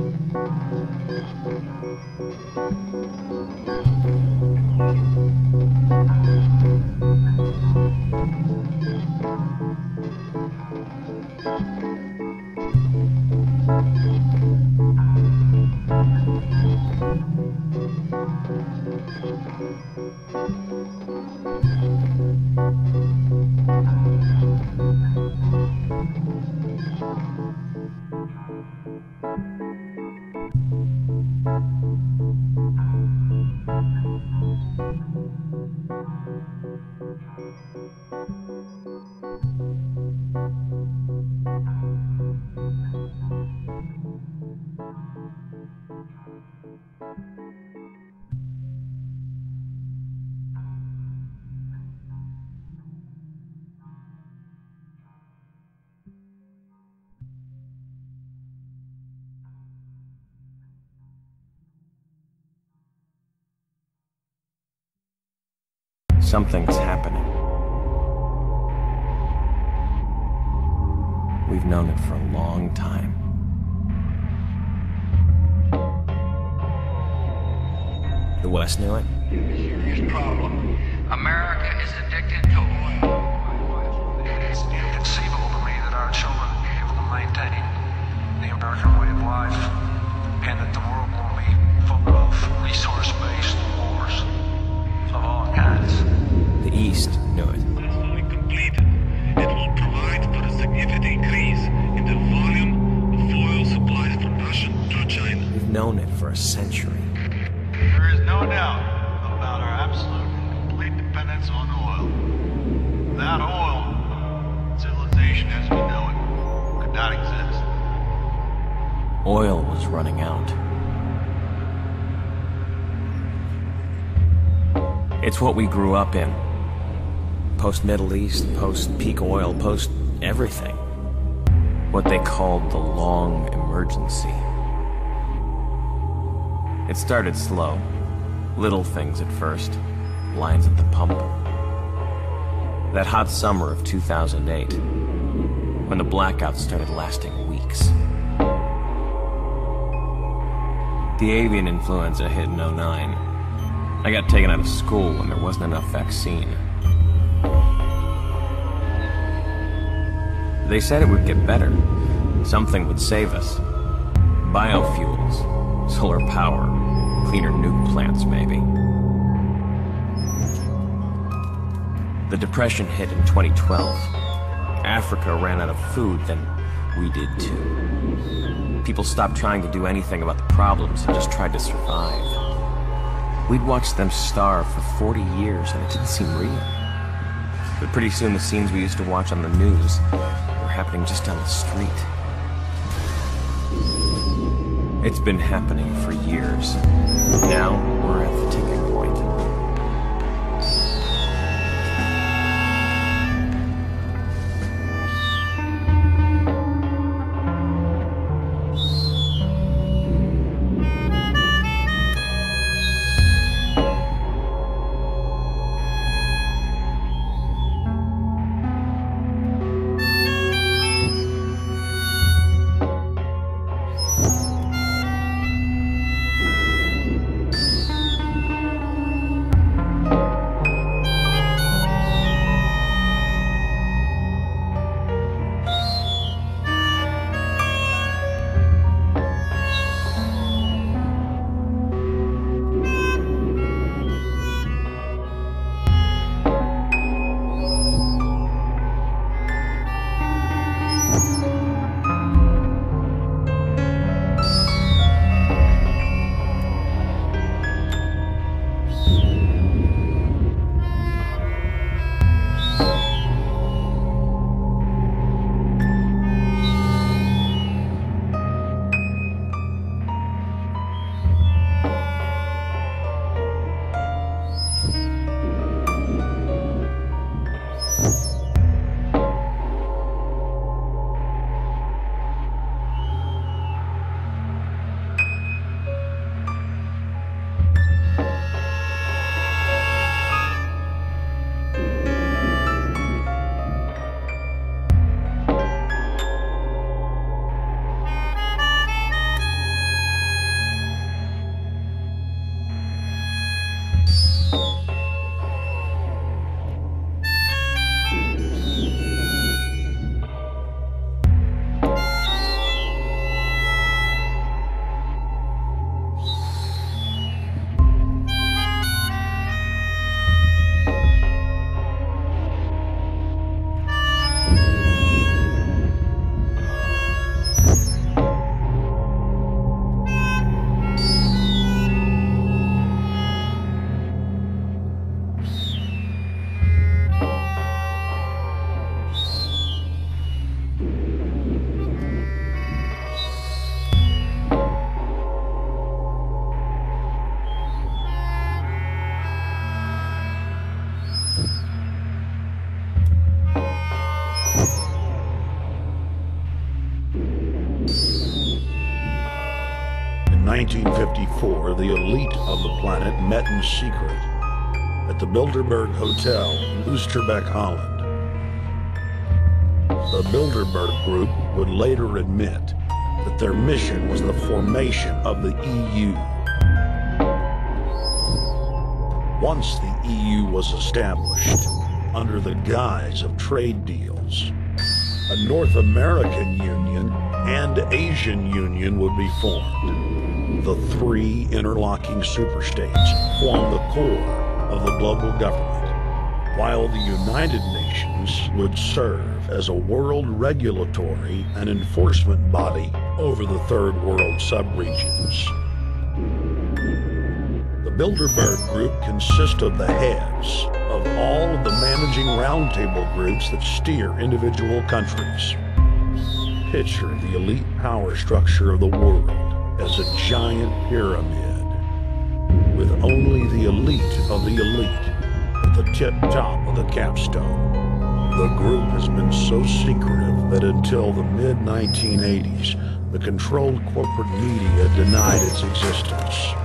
Something's happening. We've known it for a long time. The West knew it. Serious problem. America is addicted to oil. It's inconceivable to me that our children will be able to maintain the American way of life and that the world will be full of resource-based wars of all kinds. The East knew it. Successfully completed, it will provide for a significant increase in the volume of oil supplies from Russia to China. We've known it for a century. There is no doubt about our absolute and complete dependence on oil. Without oil, civilization as we know it could not exist. Oil was running out. It's what we grew up in. Post-Middle East, post-peak oil, post-everything. What they called the long emergency. It started slow. Little things at first. Lines at the pump. That hot summer of 2008, when the blackouts started lasting weeks. The avian influenza hit in '09. I got taken out of school when there wasn't enough vaccine. They said it would get better. Something would save us. Biofuels, solar power, cleaner nuke plants maybe. The Depression hit in 2012. Africa ran out of food, then we did too. People stopped trying to do anything about the problems and just tried to survive. We'd watched them starve for 40 years and it didn't seem real. But pretty soon the scenes we used to watch on the news were happening just down the street. It's been happening for years. Now we're at the tipping point. 1954, the elite of the planet met in secret at the Bilderberg Hotel in Oosterbeek, Holland. The Bilderberg Group would later admit that their mission was the formation of the EU. Once the EU was established, under the guise of trade deals, a North American Union and Asian Union would be formed. The three interlocking superstates formed the core of the global government, while the United Nations would serve as a world regulatory and enforcement body over the Third World subregions. The Bilderberg Group consists of the heads of all of the managing roundtable groups that steer individual countries. Picture the elite power structure of the world as a giant pyramid, with only the elite of the elite at the tip top of the capstone. The group has been so secretive that until the mid-1980s, the controlled corporate media denied its existence.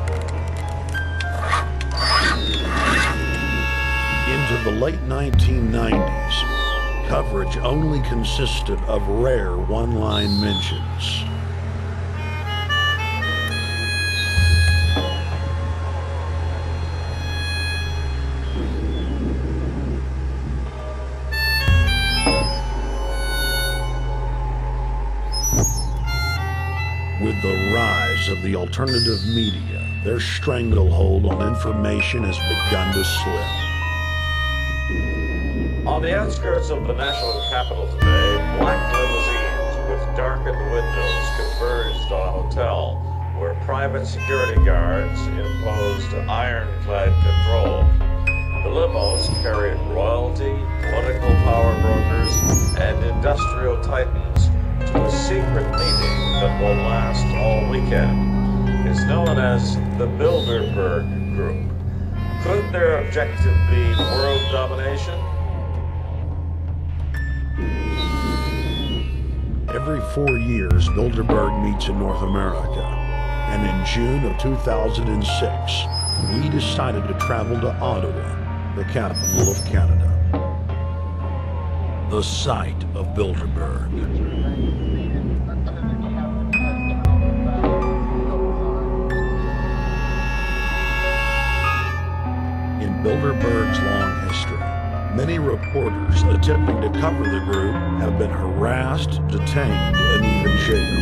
Into the late 1990s, coverage only consisted of rare one-line mentions. With the rise of the alternative media, their stranglehold on information has begun to slip. On the outskirts of the national capital today, black limousines with darkened windows converged on a hotel where private security guards imposed ironclad control. The limos carried royalty, political power brokers, and industrial titans to a secret meeting that will last all weekend. It's known as the Bilderberg Group. Could their objective be world domination? Every 4 years, Bilderberg meets in North America, and in June of 2006, we decided to travel to Ottawa, the capital of Canada, the site of Bilderberg. In Bilderberg's long history, many reporters attempting to cover the group have been harassed, detained, and even jailed.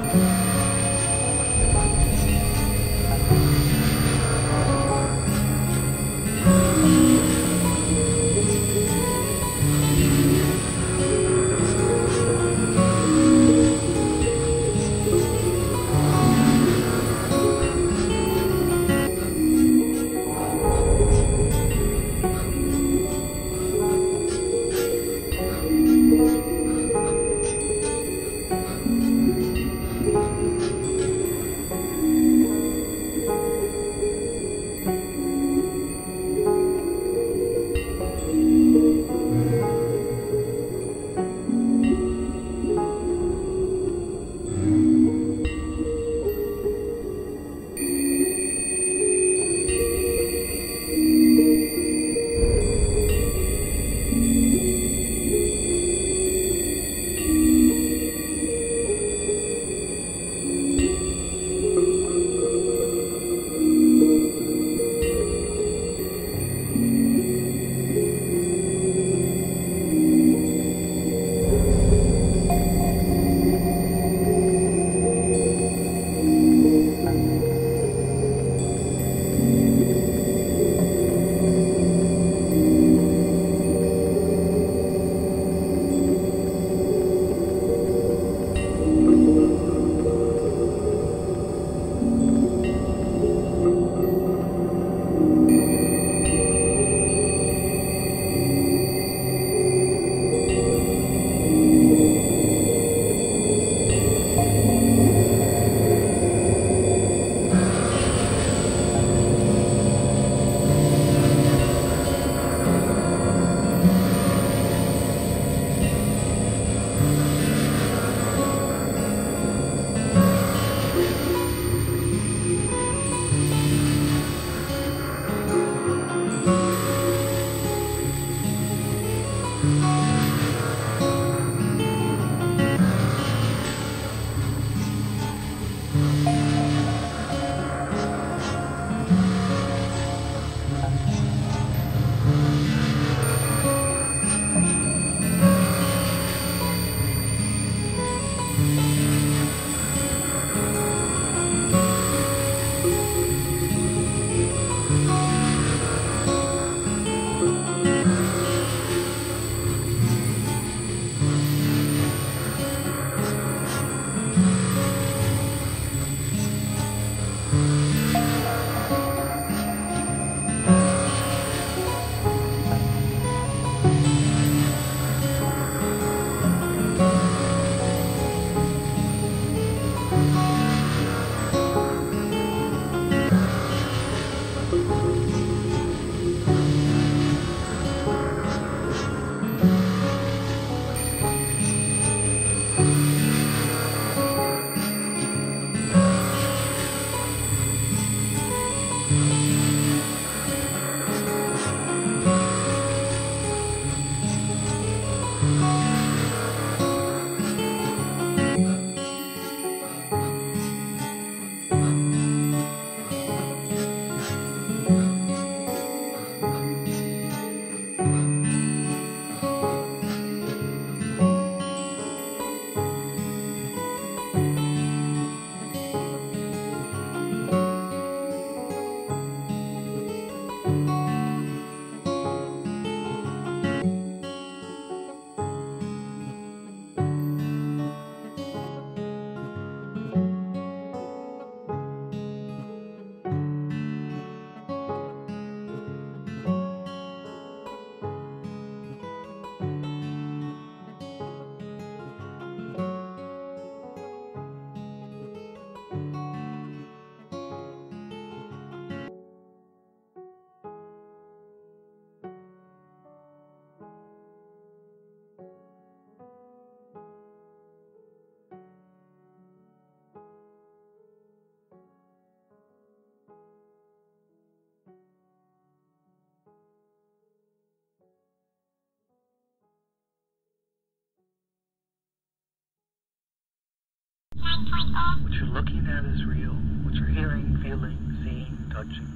What you're looking at is real. What you're hearing, feeling, seeing, touching.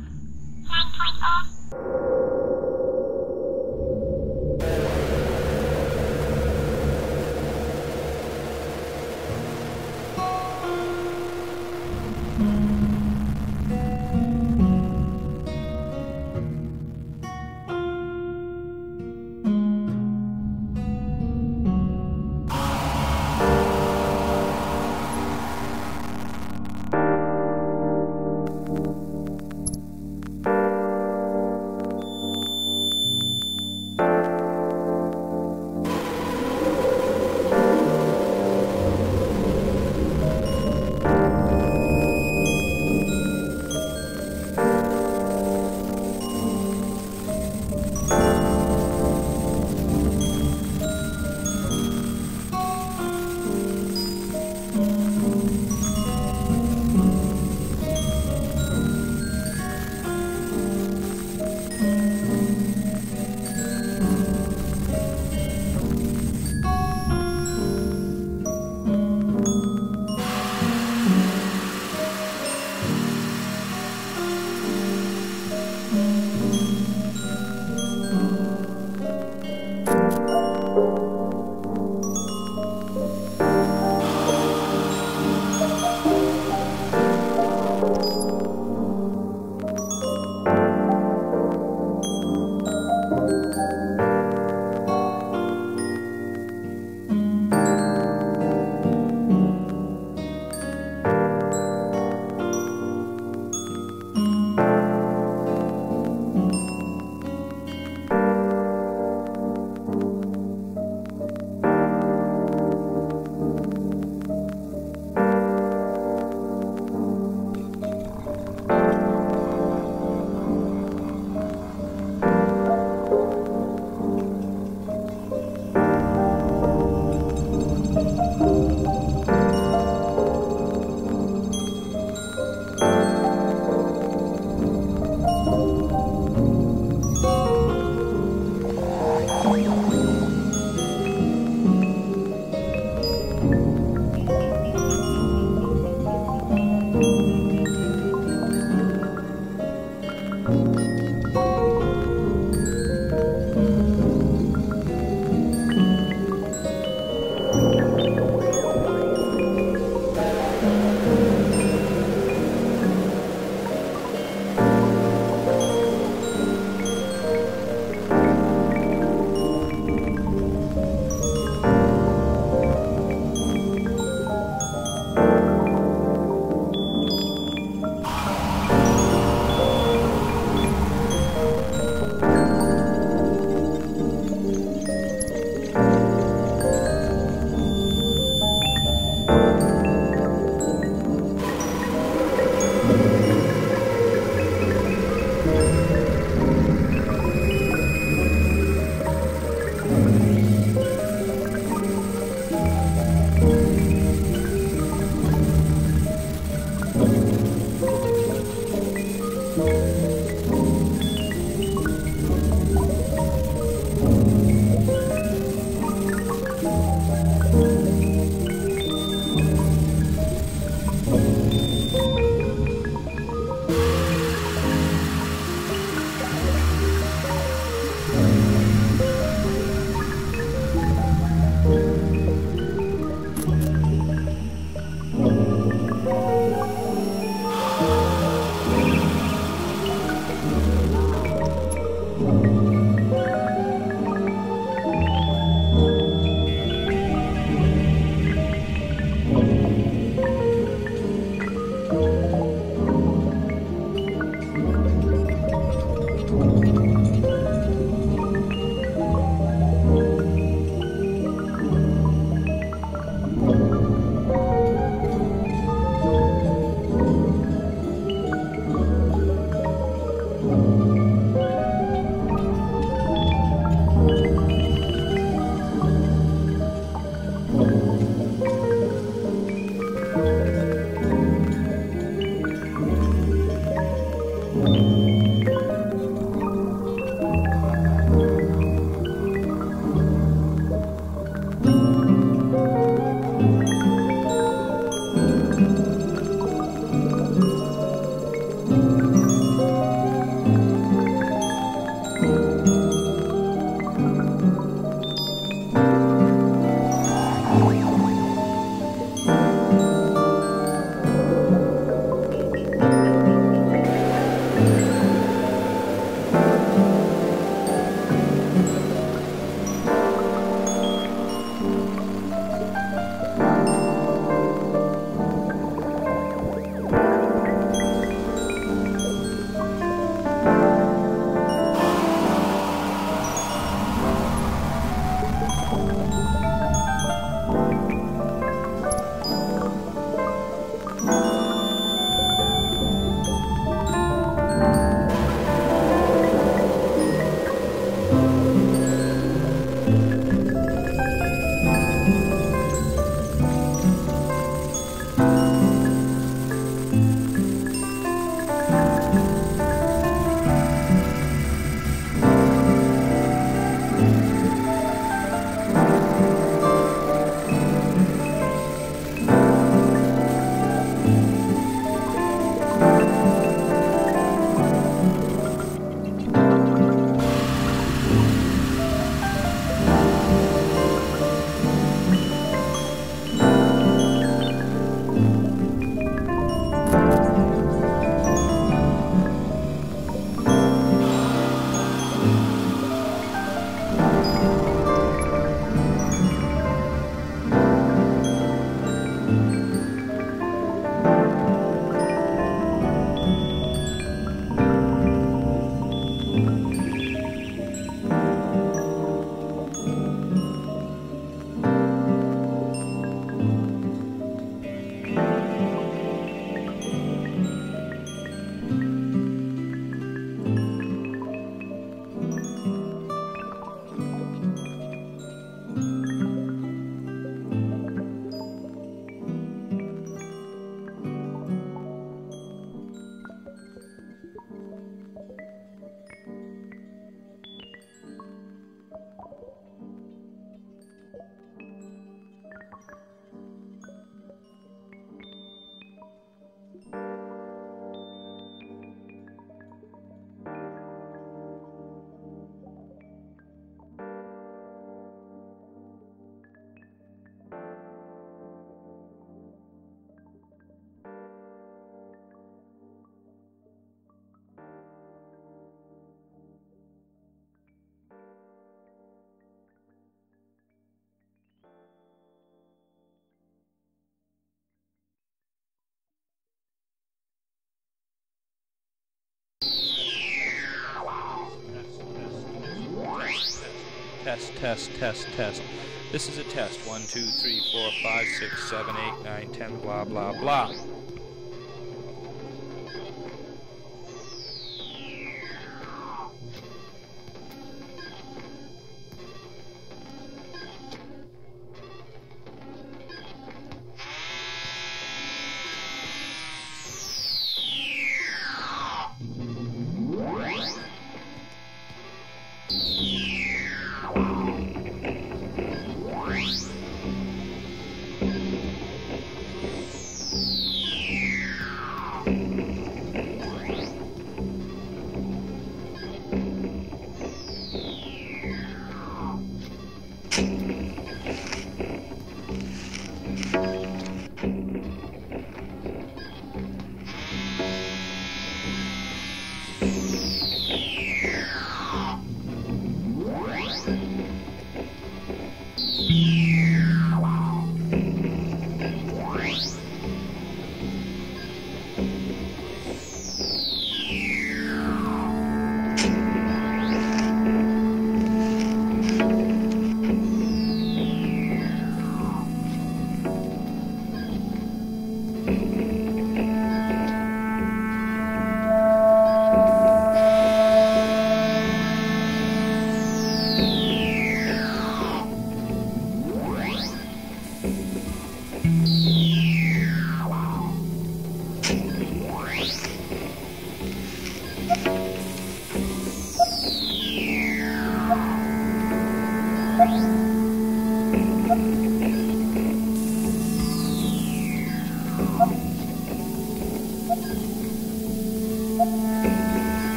Test. This is a test. 1, 2, 3, 4, 5, 6, 7, 8, 9, 10, blah, blah, blah.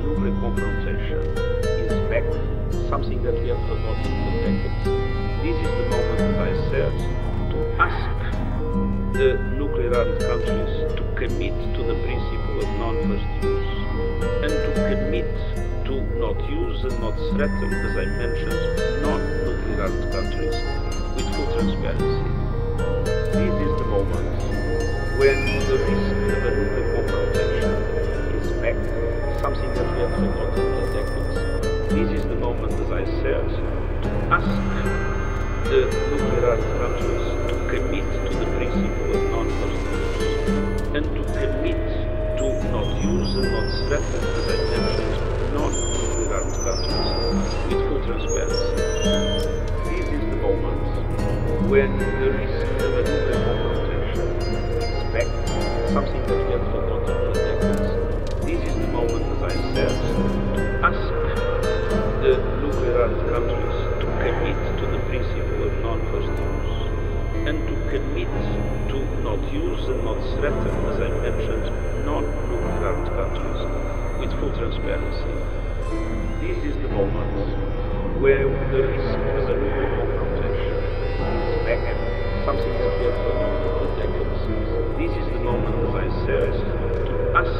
nuclear confrontation is back, something that we have forgotten for decades. This is the moment, as I said, to ask the nuclear-armed countries to commit to the principle of non-first use and to commit to not use and not threaten, as I mentioned, non-nuclear-armed countries with full transparency. This is the moment when the risk of a nuclear confrontation is back, something that we have forgotten for decades. This is the moment, as I said, to ask the nuclear-armed countries to commit to the principle of non-first use and to commit to not use and not threaten, as I mentioned, non-nuclear-armed countries with full transparency. This is the moment when the risk of a nuclear confrontation is back, something that we have forgotten for decades. This is the moment, as I said, to ask the nuclear-armed countries to commit to the principle of non-first use and to commit to not use and not threaten, as I mentioned, non-nuclear-armed countries with full transparency. This is the moment where the risk of a nuclear confrontation is back, something that we have forgotten for decades. This is the moment, as I said, to ask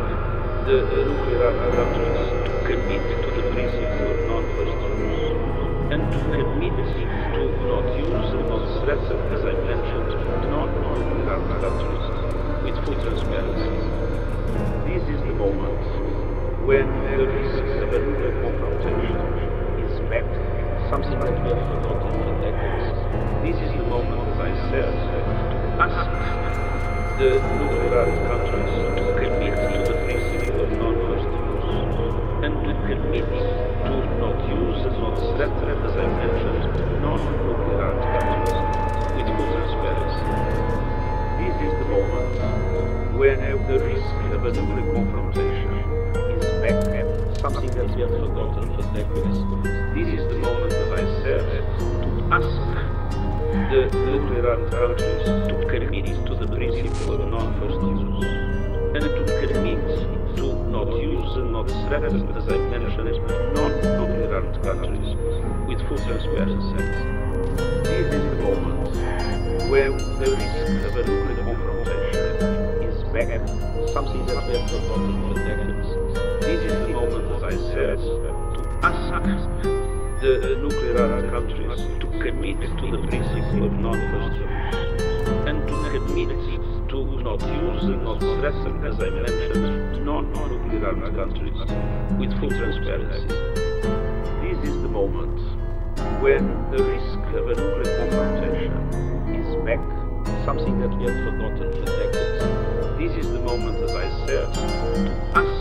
the nuclear-armed countries to commit to the principle of non-first use and to commit to not use and not threaten, as I mentioned, non-nuclear-armed countries with full transparency. This is the moment when the risk of a nuclear confrontation is back, something that we have forgotten for decades. This is the moment, as I said, to ask the nuclear-armed countries to commit to the principle of non-first use and to commit to not use and not threaten, as I mentioned, non-nuclear-armed countries with full transparency. This is the moment when the risk of a nuclear confrontation is back, something that we have forgotten for decades. This is the moment, as I said, to ask the nuclear-armed countries to commit to the principle of non-first use and to commit to not use and not threaten, as I mentioned, non-nuclear-armed countries with full transparency. This is the moment where the risk of a nuclear confrontation is back, something that we have forgotten for decades. This is the moment, as I said, to ask the nuclear-armed countries to commit to the principle of non-first use and to commit to not use and not threaten, as I mentioned, non-nuclear-armed countries with full transparency. This is the moment when the risk of a nuclear confrontation is back, something that we have forgotten for decades. This is the moment, as I said, to ask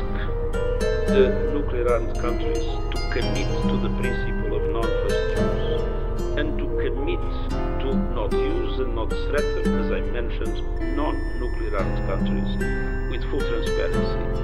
the nuclear-armed countries to commit to the principle of non-first use and to commit to not use and not threaten, as I mentioned, non-nuclear-armed countries with full transparency.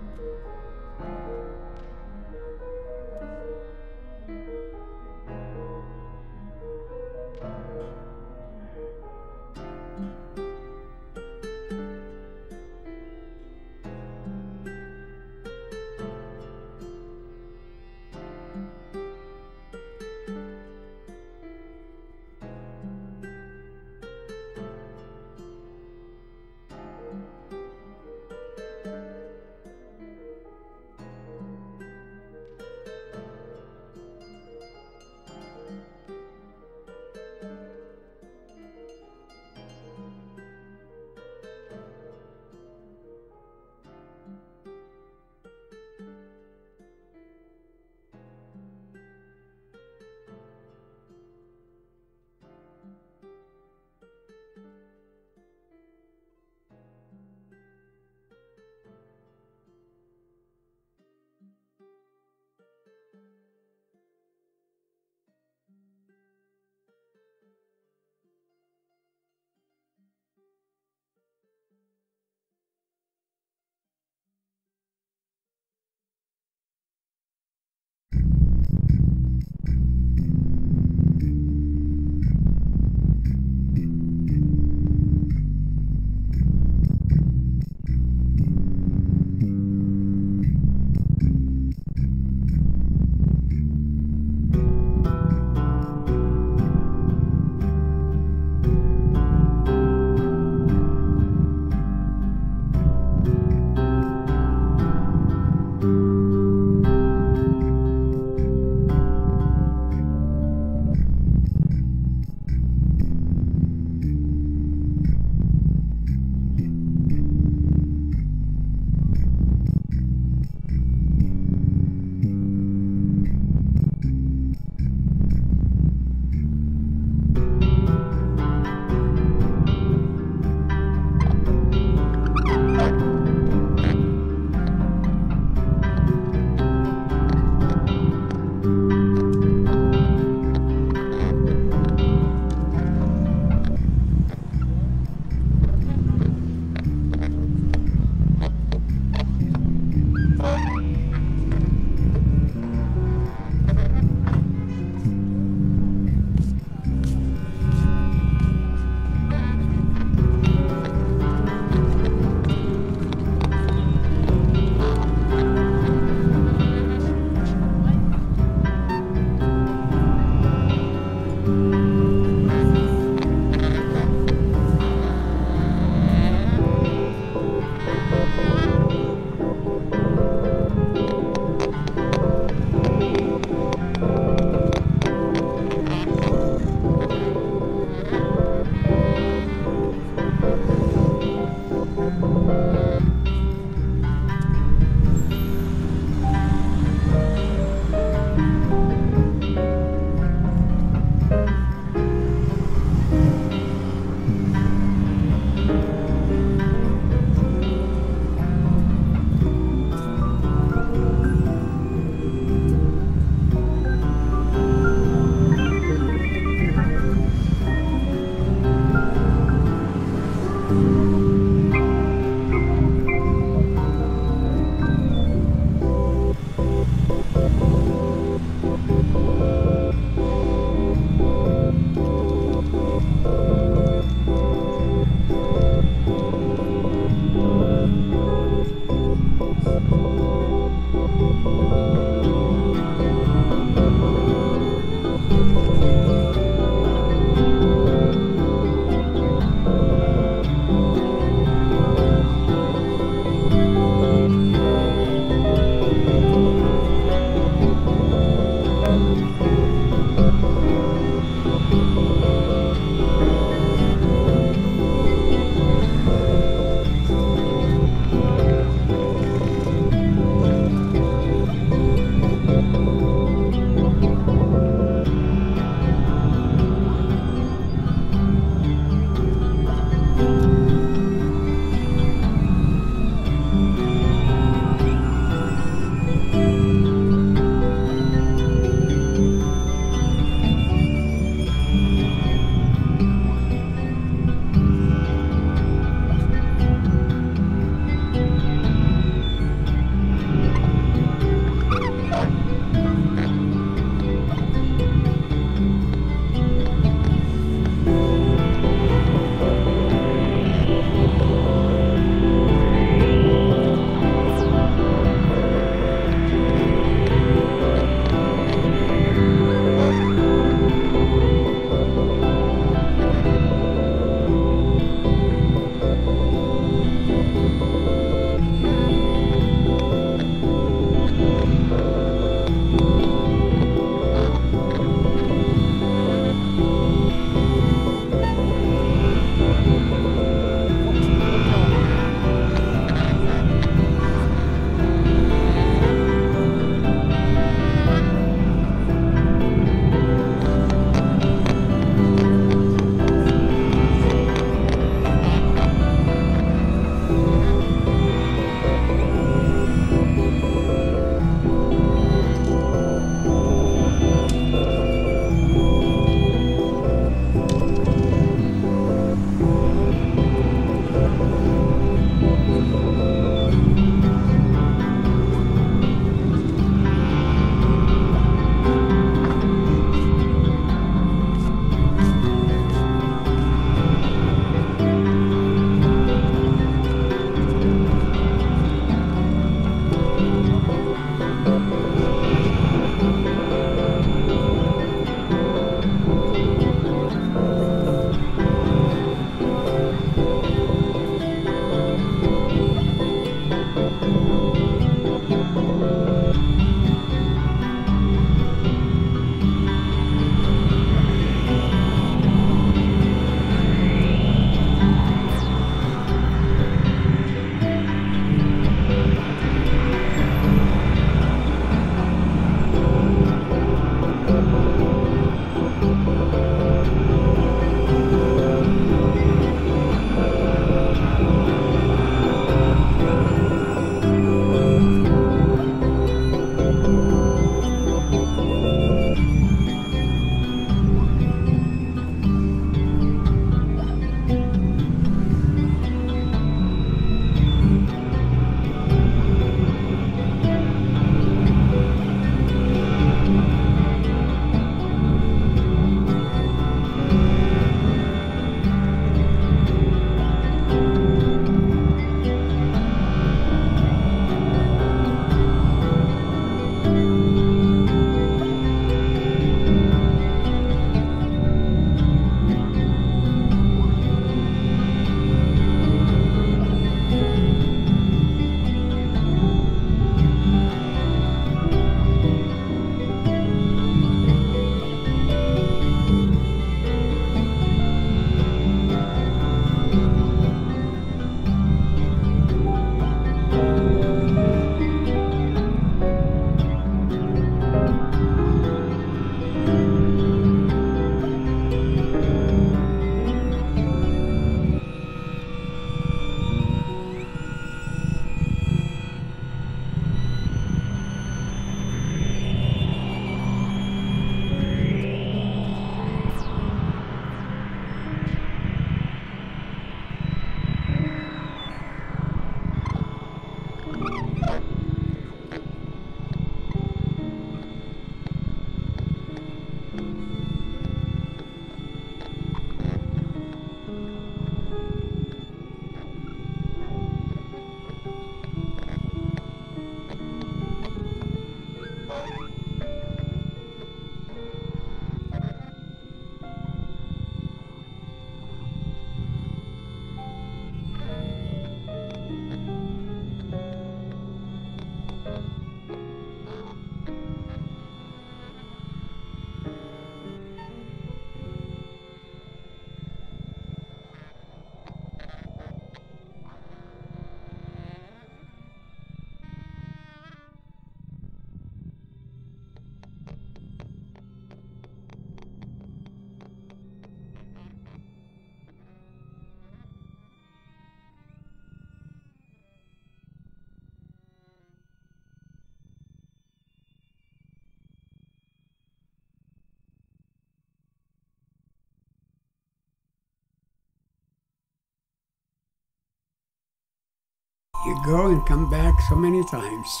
You go and come back so many times.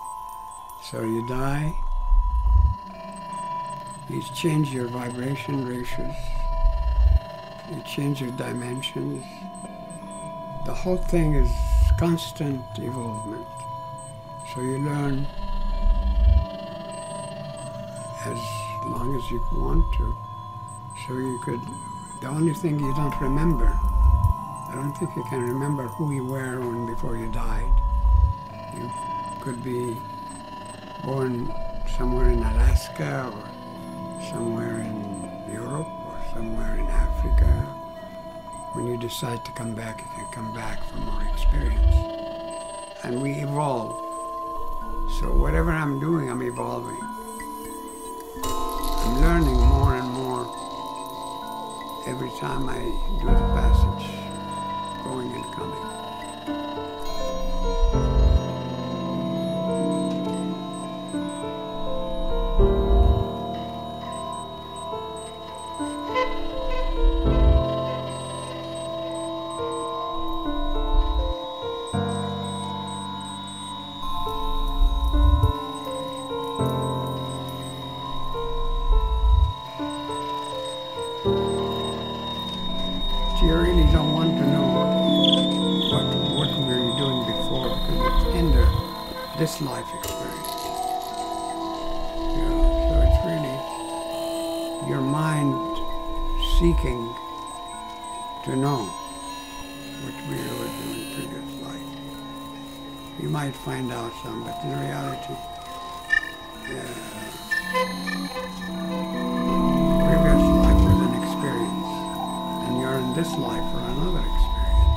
So you die, you change your vibration ratios, you change your dimensions. The whole thing is constant evolvement. So you learn as long as you want to. So you could, the only thing you don't remember, I don't think you can remember who you were when before you died. You could be born somewhere in Alaska or somewhere in Europe or somewhere in Africa When you decide to come back, you can come back for more experience. And we evolve. So whatever I'm doing, I'm evolving. I'm learning more and more every time I do the passage, going and coming. You really don't want to know what we were doing before, because it's hinder this life experience. So it's really your mind seeking to know what we were doing in previous life. You might find out some, but in reality, previous life was an experience. You're in this life for another experience.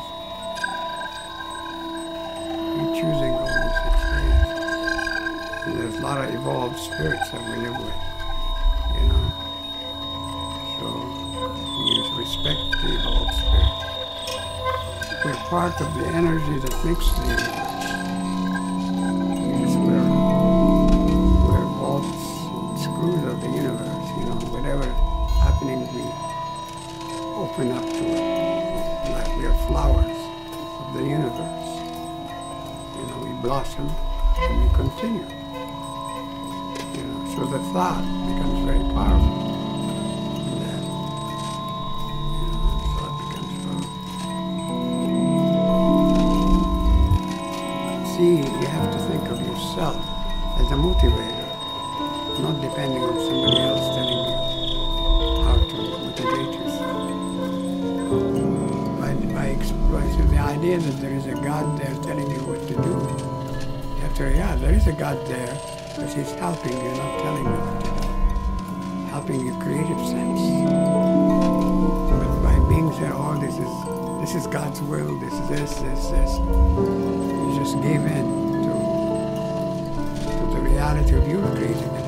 You're choosing all this experience. And there's a lot of evolved spirits that we live with, you know. So you respect the evolved spirits. We're part of the energy that makes the universe. Because we're bolts and screws of the universe, you know. Whatever happening, we open up to it, like we are flowers of the universe. You know, we blossom and we continue. You know, so the thought becomes very powerful. And then, you know, the thought becomes powerful. See, you have to think of yourself as a motivator, not depending on somebody else telling you how to motivate yourself. So the idea that there is a God there telling you what to do, you have to, yeah, there is a God there, but He's helping you, not telling you what to do. Helping you creative sense. But by being said, oh, this is God's will, this is this, you just give in to the reality of your creative energy.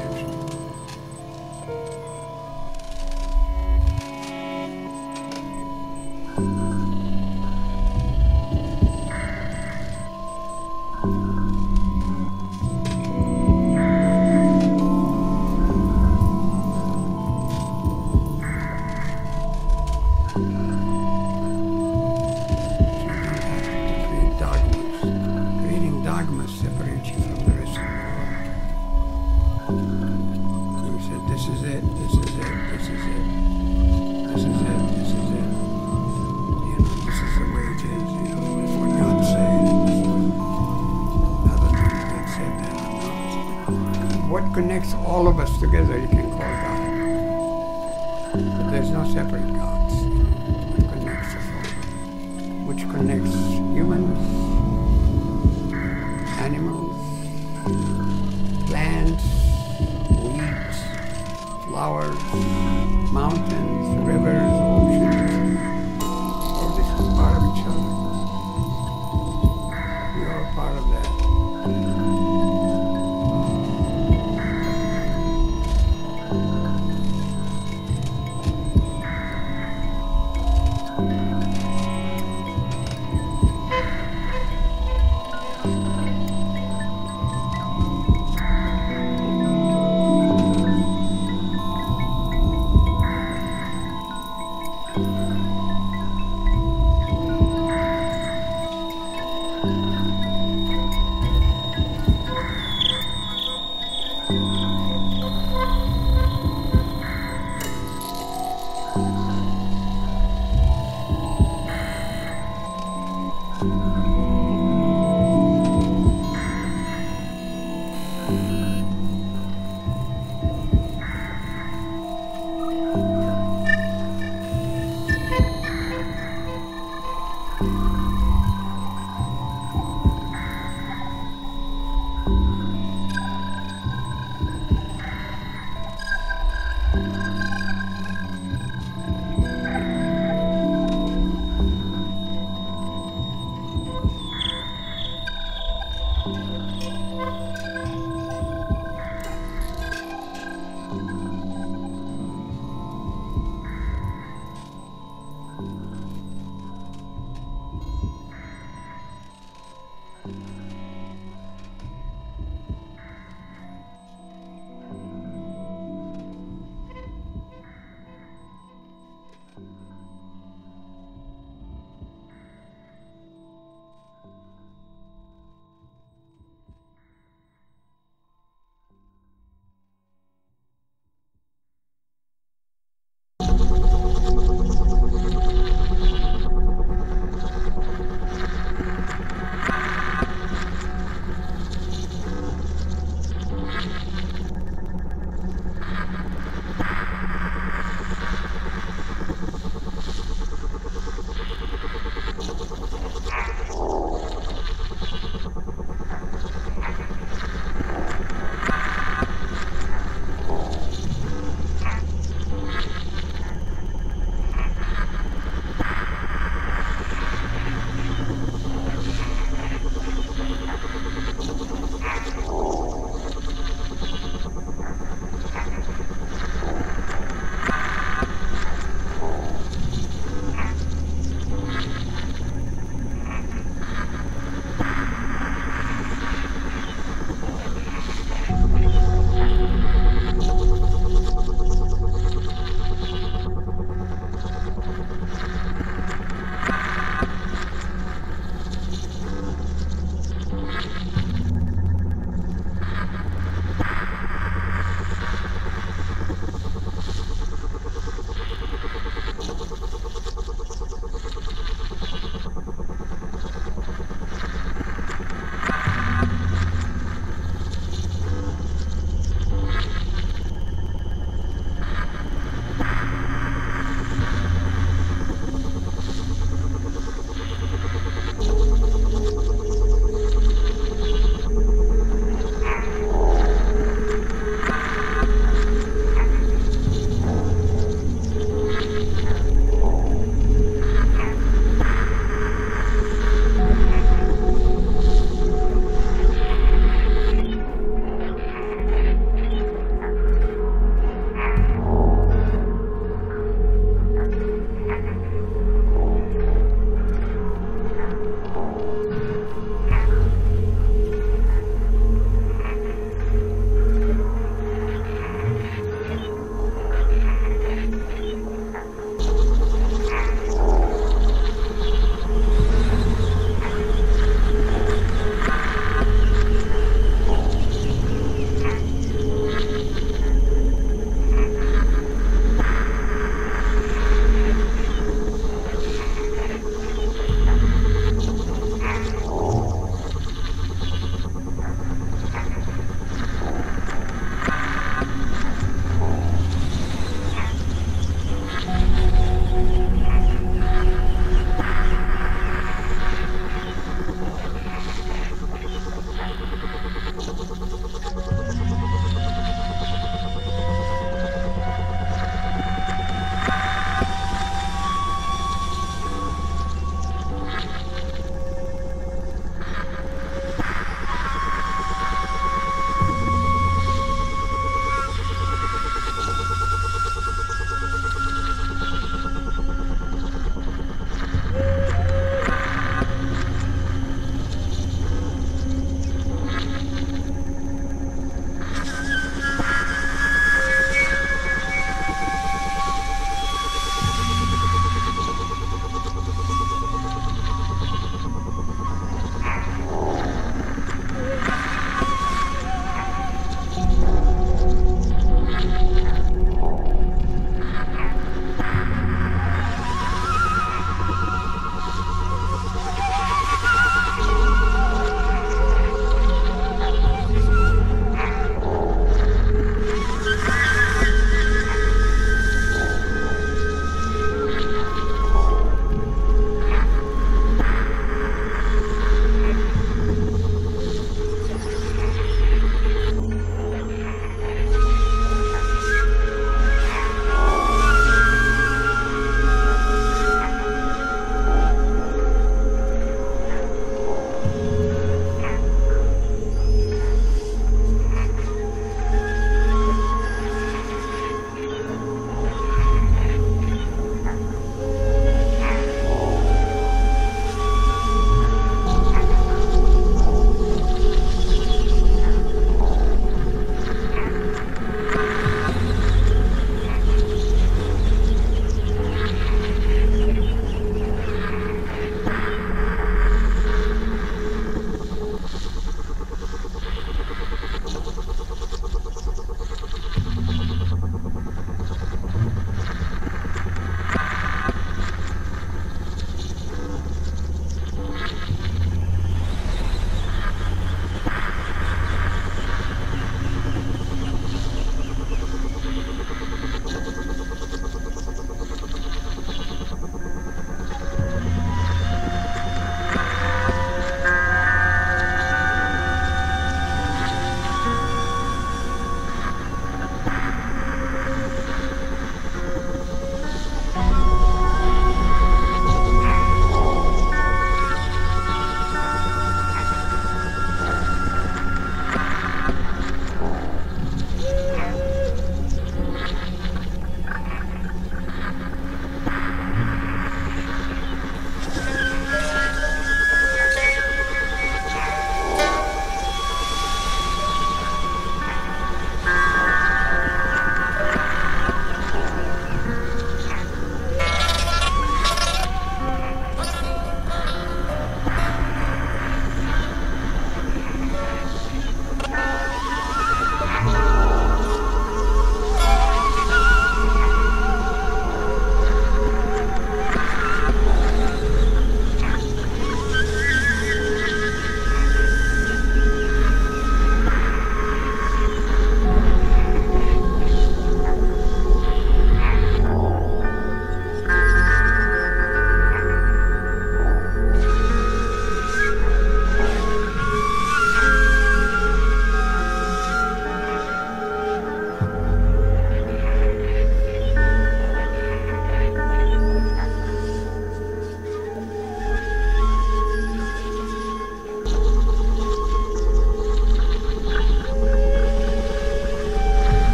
What connects all of us together you can call God. But there's no separate gods. What connects us all? Which connects humans, animals, plants, weeds, flowers, mountains, rivers, oceans. All this is part of each other. We are part of that.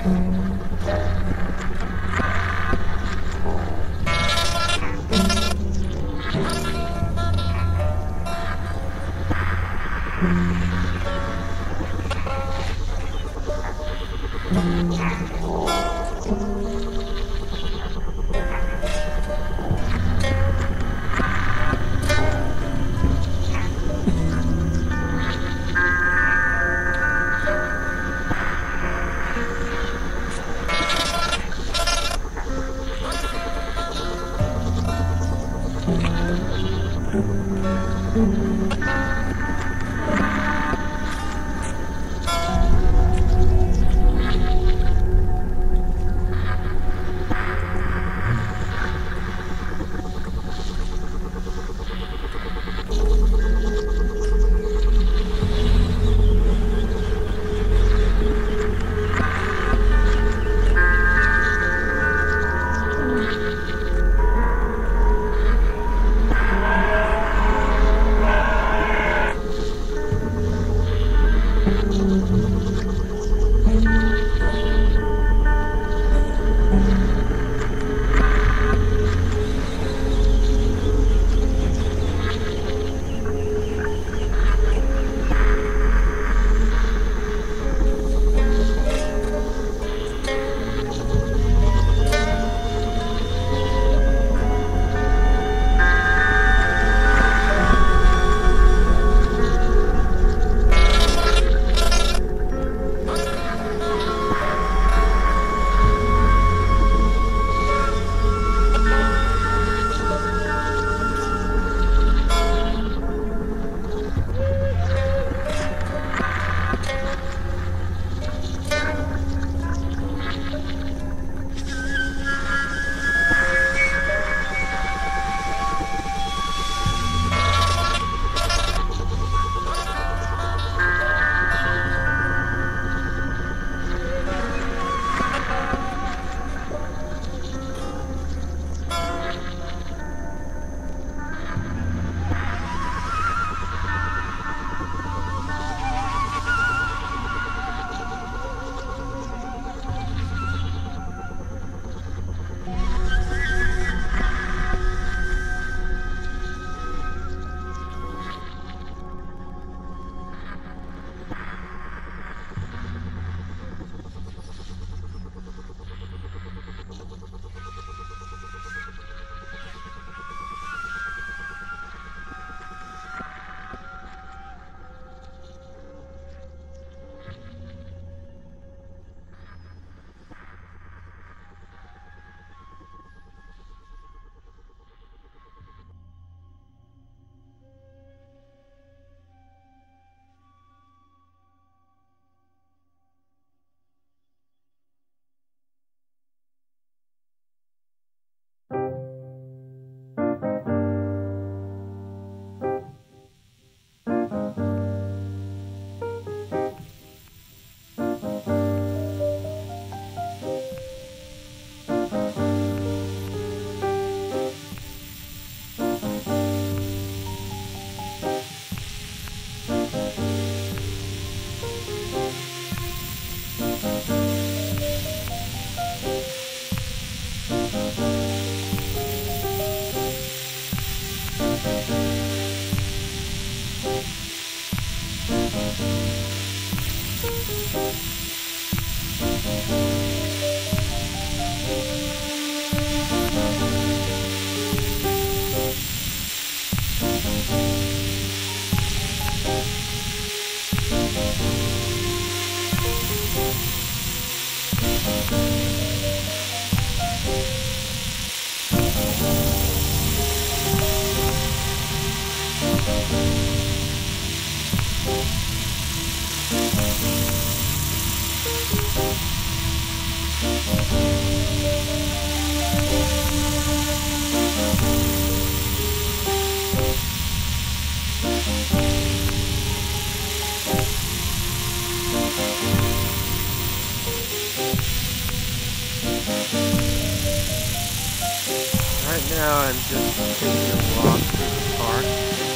now I'm just taking a walk through the park.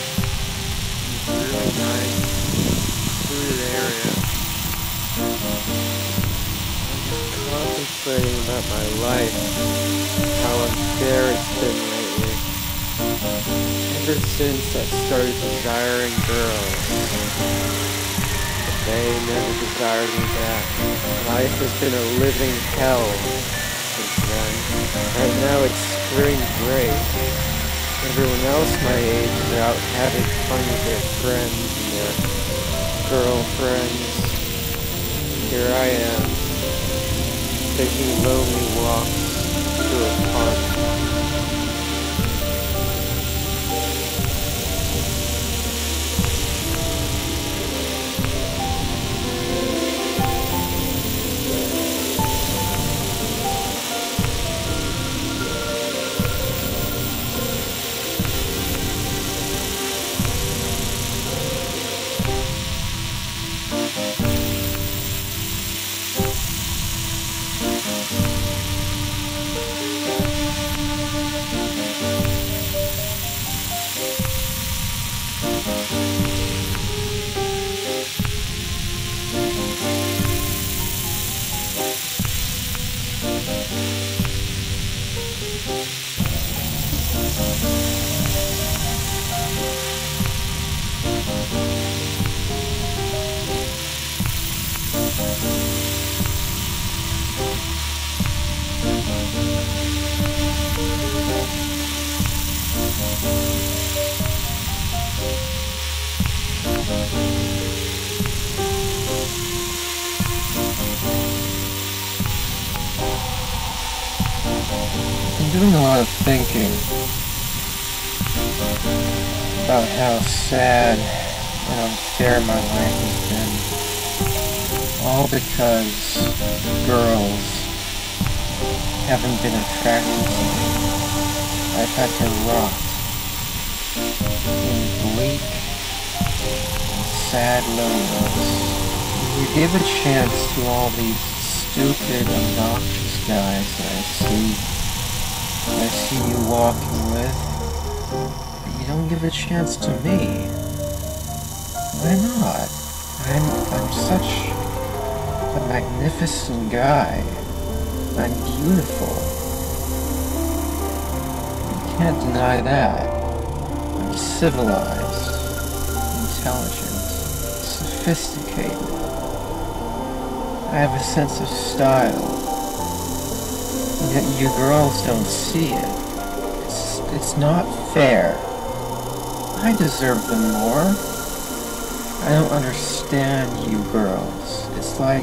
It's a really nice, wooded area. contemplating about my life, how unfair it's been lately. Ever since I started desiring girls, but they never desired me back. Life has been a living hell since then. Right now it's spring break. Everyone else my age is out having fun with their friends and their girlfriends. Here I am, taking lonely walks through a park. I'm doing a lot of thinking about how sad and unfair my life has been. All because girls haven't been attracted to me. I've had to rot in bleak, sad loneliness. You give a chance to all these stupid, obnoxious guys that I see you walking with, but you don't give a chance to me. Why not? I'm such a magnificent guy. I'm beautiful. You can't deny that. I'm civilized, intelligent, sophisticated. I have a sense of style. Yet you girls don't see it. It's not fair. I deserve them more. I don't understand you girls. It's like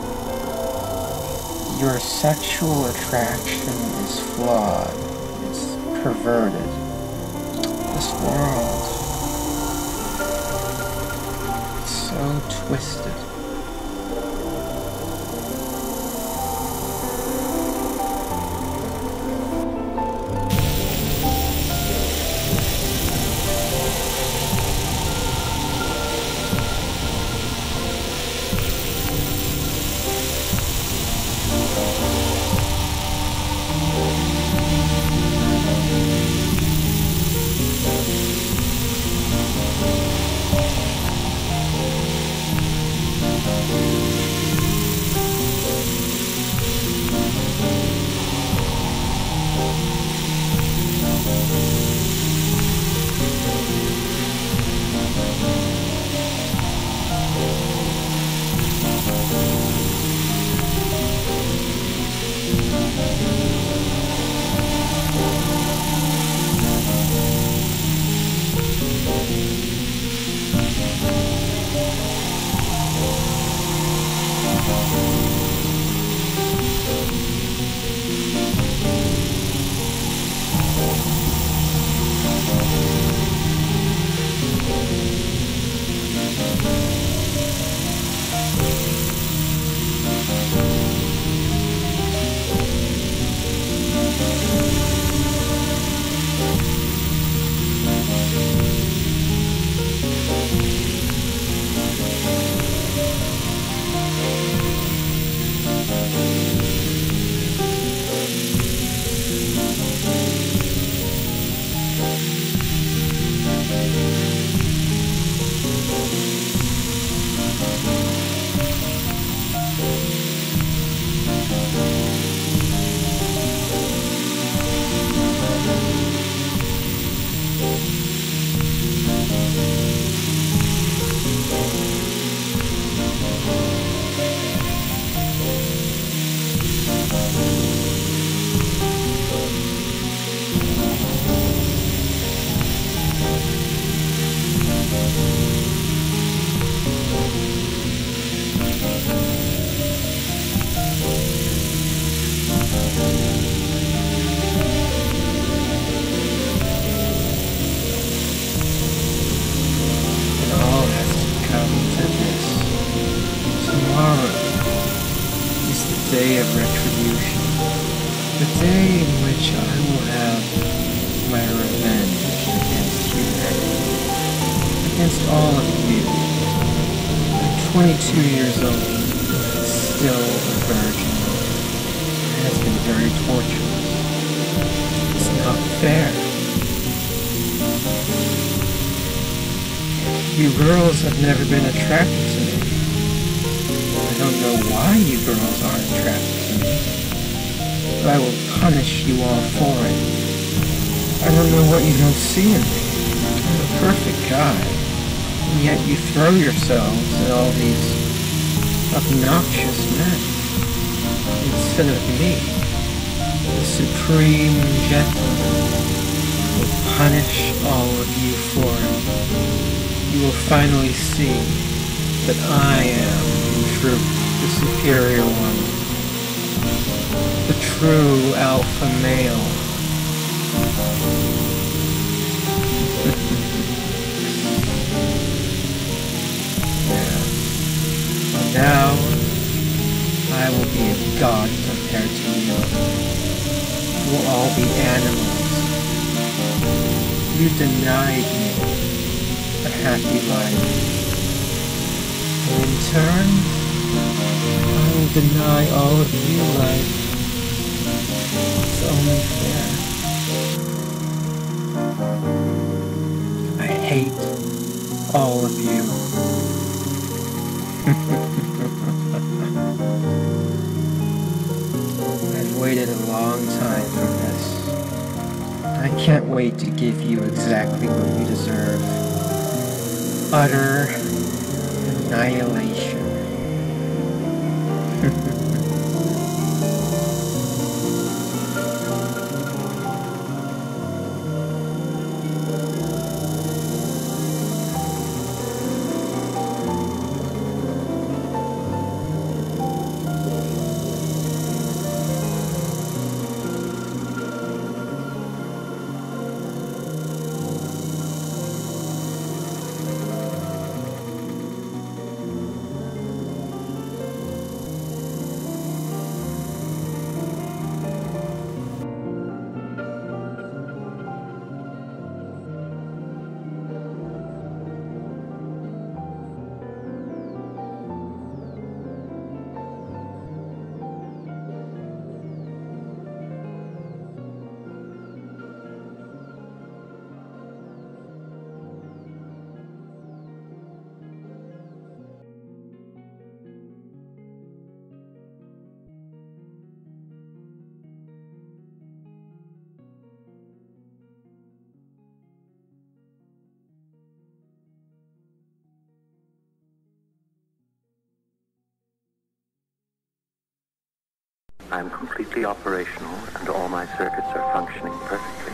your sexual attraction is flawed. It's perverted. This world is so twisted. The day in which I will have my revenge against humanity, against all of you. I'm 22 years old, still a virgin. It has been very torturous. It's not fair. You girls have never been attracted to me. I don't know why you girls aren't attracted to me, but I will punish you all for it. I don't know what you don't see in me. I'm a perfect guy, and yet you throw yourselves at all these obnoxious men instead of me, the supreme gentleman, will punish all of you for it. You will finally see that I am, in truth, the superior one, the true alpha male. Yeah. But now, I will be a god compared to you. We'll all be animals. You denied me a happy life. And in turn, I will deny all of you life. It's only fair. I hate all of you. I've waited a long time for this. I can't wait to give you exactly what you deserve. Utter annihilation. I'm completely operational and all my circuits are functioning perfectly.